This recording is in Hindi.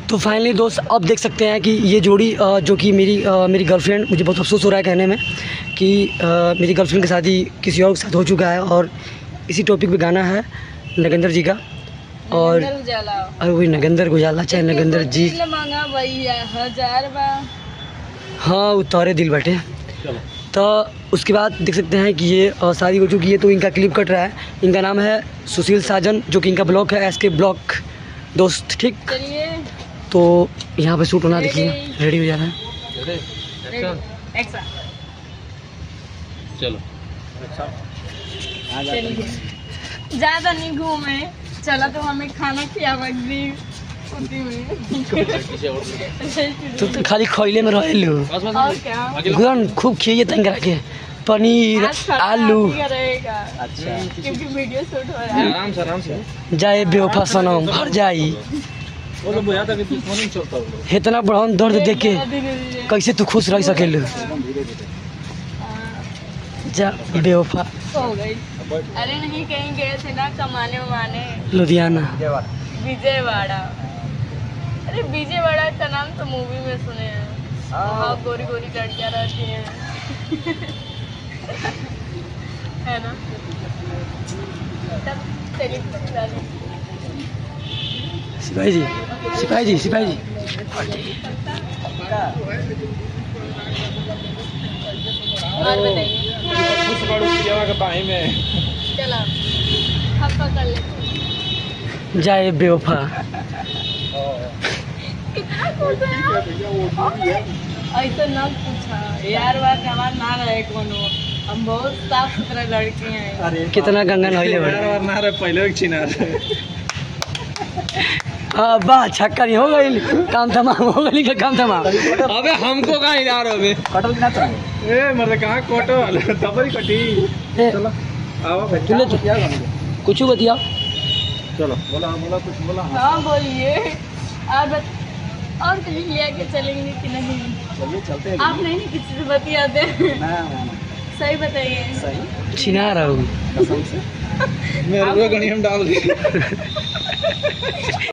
तो फाइनली दोस्त अब देख सकते हैं कि ये जोड़ी जो कि मेरी गर्लफ्रेंड, मुझे बहुत अफसोस हो रहा है कहने में कि मेरी गर्लफ्रेंड की शादी किसी और के साथ हो चुका है। और इसी टॉपिक पे गाना है नगेंद्र जी का, और अरे वही नगेंद्र उजाला चाहे नगेंद्र जी, हाँ उतारे दिल बैठे। तो उसके बाद देख सकते हैं कि ये शादी हो चुकी है, तो इनका क्लिप कट रहा है। इनका नाम है सुशील साजन, जो कि इनका ब्लॉग है SK ब्लॉग दोस्त, ठीक। तो यहाँ पे शूट होना, देखिए रेडी हो जाना है। चलो ज़्यादा नहीं घूमे, चला तो हमें खाना खियावा तो खाली खैले में रह लो, और क्या खूब खिए तंग के पनीर आलू। अच्छा, क्योंकि वीडियो शूट हो रहा है। आराम से जाए बेवफा सनम भर जाई, इतना बड़ा दर्द देख के कैसे तू खुश रह सकेलू। जा बेवफा। हो गई। अरे नहीं, कहीं गए थे ना कमाने उमाने, लुधियाना विजयवाड़ा। अरे विजयवाड़ा का नाम तो मूवी में सुने हैं, वहाँ गोरी गोरी लड़कियाँ रहती हैं है ना। तब सिपाही जी और बताइए, चलो हम पकड़ लेते। जाए बेवफा। कितना खुश है ऐसा ना पूछा यार, बात हमारा ना रहे कोनो, हम बहुत साफ सुथरा लड़की हैं। कितना गंगा नहले ना रहे पहले हाँ वाह, छक्का नहीं हो गई, काम तमाम हो गई, काम तमाम। अबे हमको कहाँ इधर हो कटल ना तो ए मतलब कहाँ कटल तबरी कटी। चलो आओ भाई, कुछ बतिया। चलो बोला कुछ बोला। हाँ बोलिए। और कहीं ले के चलेंगे कि नहीं? चलिए चलते हैं। आप नहीं किसी से बतियाते? ना सही बताइए। सही चिना रहा हूँ कसम से मेरे को गणी हम डाल दी।